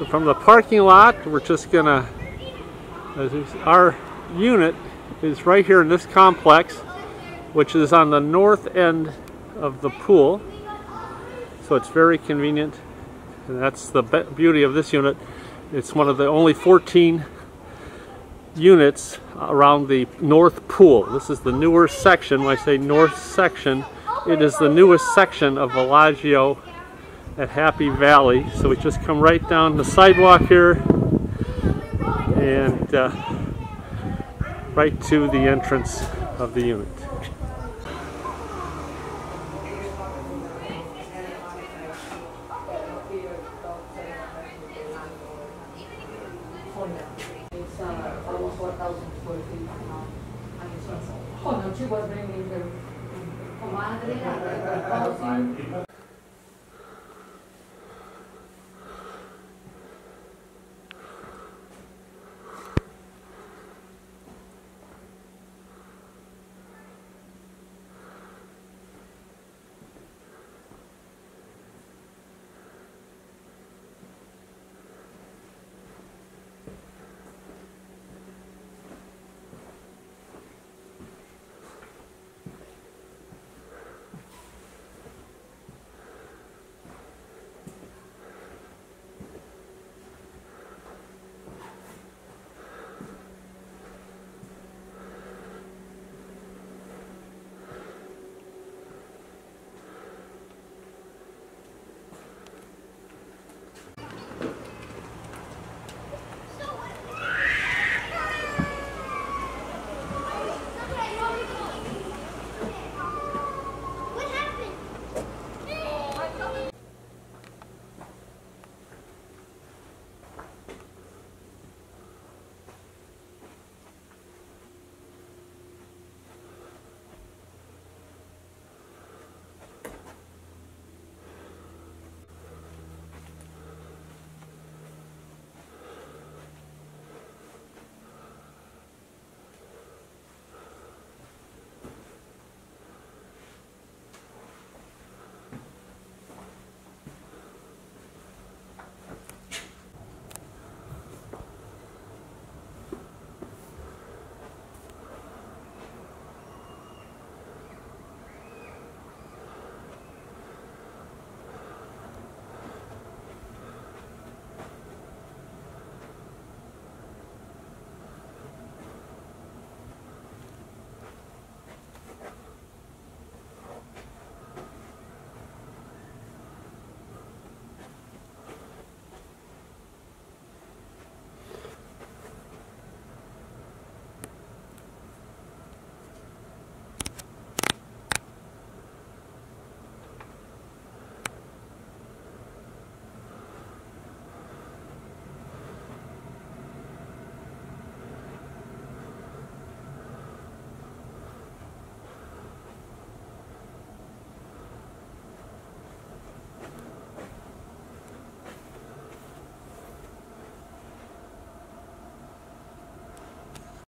So from the parking lot, we're just gonna, our unit is right here in this complex, which is on the north end of the pool. So it's very convenient, and that's the beauty of this unit. It's one of the only 14 units around the north pool. This is the newer section. When I say north section, it is the newest section of Villaggio at Happy Valley. So we just come right down the sidewalk here and right to the entrance of the unit. It's almost 4,000 square feet now. And it's oh no, she was bringing her comadre and